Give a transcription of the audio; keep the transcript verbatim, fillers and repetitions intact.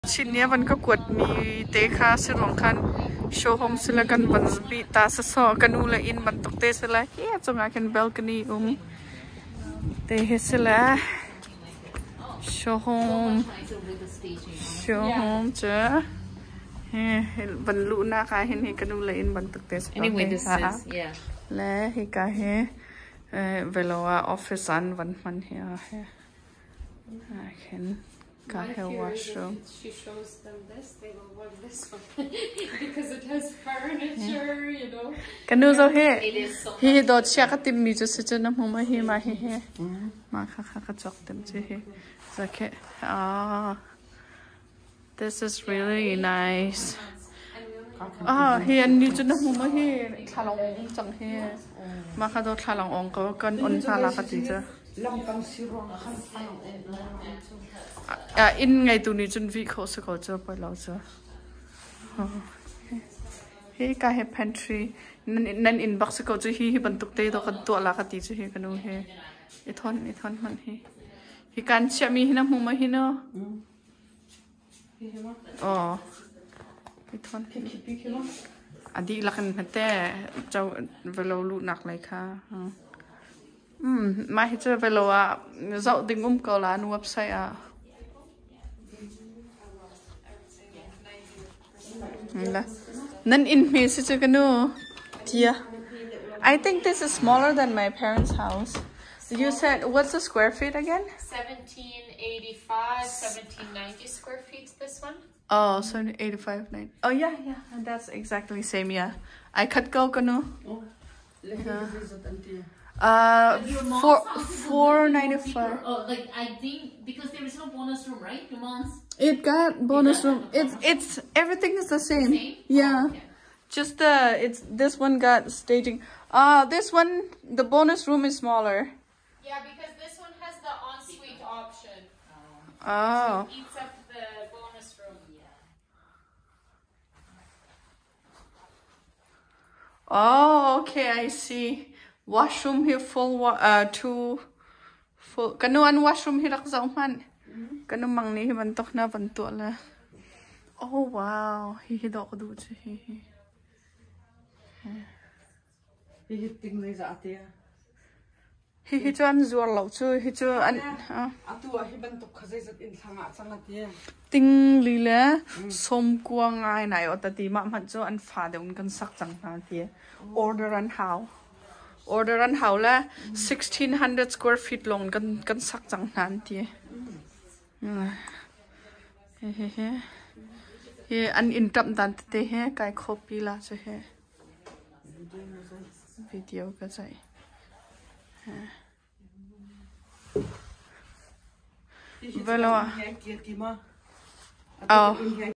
Chin nia ban ka kuat mi te kha se rong khan show home sila kan ban bi ta sa so kanu la in ban tok te sila he chunga kan balcony um te he sila show home show home cha he ban lu na kha hin he kanu la in ban tok te sa anyway this is yeah la he ka he veloa office an van man he he I can Got her washroom. She shows them this, they will want this one because it has furniture, you know. Can you so here? It is so. He don't check at the music system. Mama, he ma he he. Ma ha ha ha talk them to he. Okay. Ah, this is really nice. Ah, he and you to know Mama he. Thalong chang he. Ma ha do thalong ong ko kan on thala ka teacher. À, in ngày tụi này chuẩn bị khổ sự khổ cho phải lâu chưa? Hi cái hệ pantry nên nên in box khổ cho hi hi bận tục tê đó cái tua là cái tí cho hi cái nô hi, ít thon ít thon mình hi, hi can chia mi hi na mua mà hi nó, oh, ít thon, à đi là cái thế cháu về lâu lụt nặng lại kha. Um, mà hi cho về lâu à, dạo tình um cầu là nu website à. Nan in me such a canoe. Dear. I think this is smaller than my parents' house. You said what's the square feet again? seventeen eighty-five, seventeen ninety square feet this one. Oh, so eighty-five, ninety. Oh yeah, yeah. That's exactly same, yeah. I cut go canoe. Yeah. Uh, four four ninety five. Oh, like I think because there is no bonus room, right? Your mom's. It got bonus room. It's it's everything is the same. Same? Yeah, oh, okay. Just the it's this one got staging. Uh this one the bonus room is smaller. Yeah, because this one has the ensuite option. Oh. So it eats up the bonus room. Yeah. Oh, okay, I see. Washroom here full wa uh two full kanu an washroom here rak zau man kanu mang ni ban tok na ban to la. Oh wow, hi hi dok du chi hi hi hi ting nei za tia hi hi chuan zuar lo chu hi chu an atu a hi ban tok khazai zat in thanga changa tia ting li le som kwa ngai nai ot ti ma man chu an fa de un kan sak chang na tia order an how Order an how la sixteen hundred square feet long kan kan sak chang nan ti. He he he. He an in tap dan te he kai copy la che he. Video ka chai. Velo. Oh.